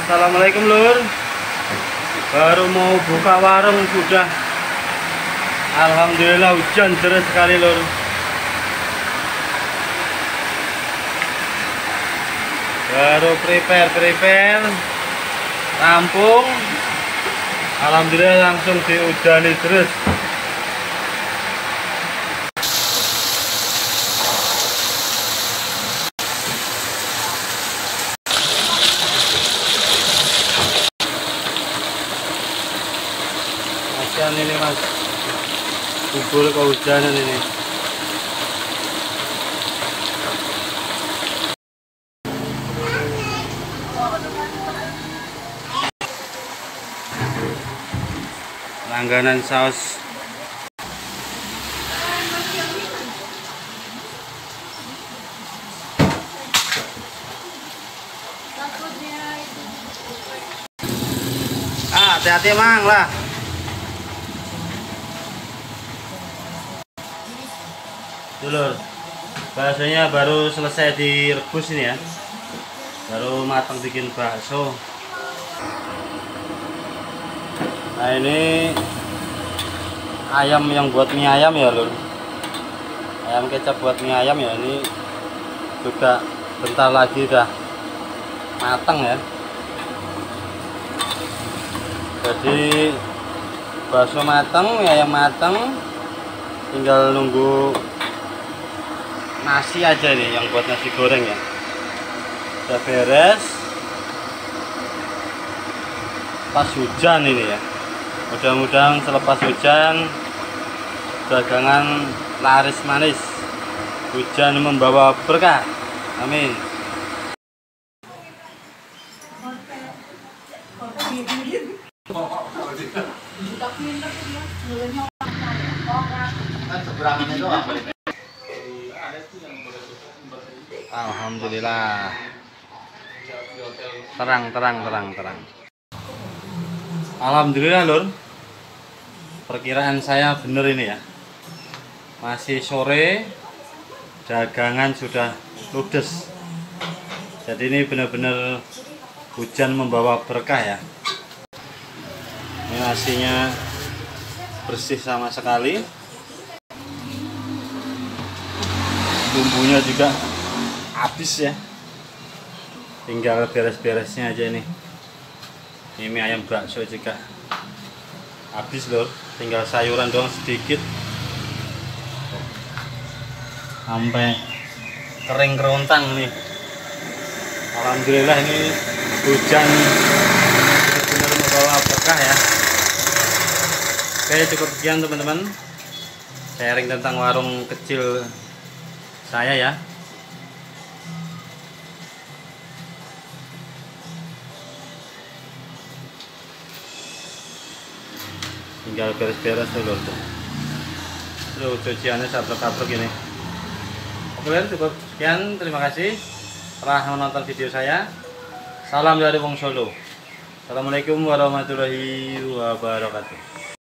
Assalamualaikum Lur. Baru mau buka warung sudah. Alhamdulillah hujan deras sekali Lur. Baru prepare rampung. Alhamdulillah langsung dihujani terus. Kasihan ini Mas, bubur kehujanan ini. Langganan saus. Hati-hati Mang lah. Dulur, baksonya baru selesai direbus ini ya, baru matang bikin bakso. Nah ini ayam yang buat mie ayam ya Lur, ayam kecap buat mie ayam ya, ini juga bentar lagi udah matang ya. Jadi bakso matang, mie ayam matang, tinggal nunggu nasi aja nih yang buat nasi goreng ya. Udah beres pas hujan ini ya. Mudah-mudahan selepas hujan dagangan laris manis, hujan membawa berkah, amin. Alhamdulillah terang. Alhamdulillah Lur, perkiraan saya bener ini ya, masih sore dagangan sudah ludes. Jadi ini benar-benar hujan membawa berkah ya. Ini nasinya bersih sama sekali, bumbunya juga habis ya, tinggal beres-beresnya aja nih. Ini mie ayam bakso juga habis Lur, tinggal sayuran doang sedikit sampai kering kerontang nih. Alhamdulillah ini hujan benar-benar membawa berkah ya. Oke, cukup sekian teman-teman sharing tentang warung kecil saya ya. Tinggal beres-beres dulu tuh cuciannya sabrek-sabrek ini. Oke, cukup sekian, terima kasih telah menonton video saya. Salam dari Wong Solo. Assalamualaikum warahmatullahi wabarakatuh.